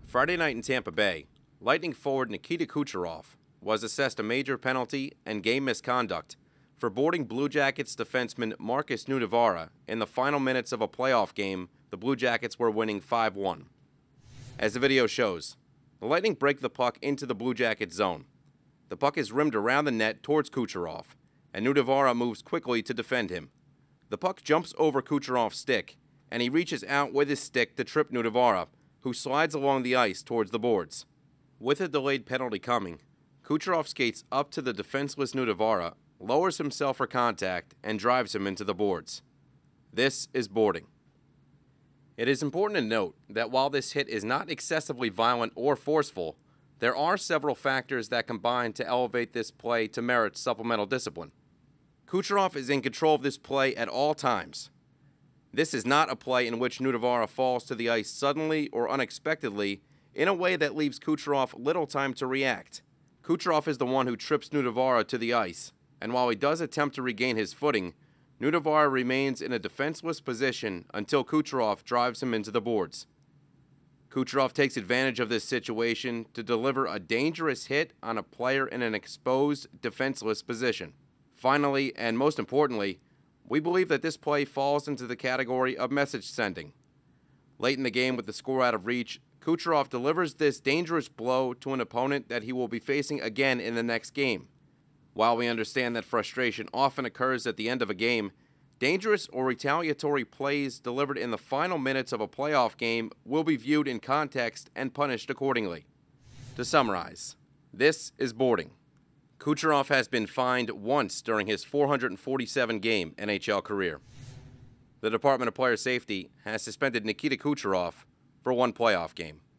Friday night in Tampa Bay, Lightning forward Nikita Kucherov was assessed a major penalty and game misconduct for boarding Blue Jackets defenseman Markus Nutivaara in the final minutes of a playoff game the Blue Jackets were winning 5-1. As the video shows, the Lightning break the puck into the Blue Jackets zone. The puck is rimmed around the net towards Kucherov, and Nutivaara moves quickly to defend him. The puck jumps over Kucherov's stick, and he reaches out with his stick to trip Nutivaara, who slides along the ice towards the boards. With a delayed penalty coming, Kucherov skates up to the defenseless Nutivaara, lowers himself for contact, and drives him into the boards. This is boarding. It is important to note that while this hit is not excessively violent or forceful, there are several factors that combine to elevate this play to merit supplemental discipline. Kucherov is in control of this play at all times. This is not a play in which Nutivaara falls to the ice suddenly or unexpectedly in a way that leaves Kucherov little time to react. Kucherov is the one who trips Nutivaara to the ice, and while he does attempt to regain his footing, Nutivaara remains in a defenseless position until Kucherov drives him into the boards. Kucherov takes advantage of this situation to deliver a dangerous hit on a player in an exposed, defenseless position. Finally, and most importantly, we believe that this play falls into the category of message sending. Late in the game with the score out of reach, Kucherov delivers this dangerous blow to an opponent that he will be facing again in the next game. While we understand that frustration often occurs at the end of a game, dangerous or retaliatory plays delivered in the final minutes of a playoff game will be viewed in context and punished accordingly. To summarize, this is boarding. Kucherov has been fined once during his 447-game NHL career. The Department of Player Safety has suspended Nikita Kucherov for one playoff game.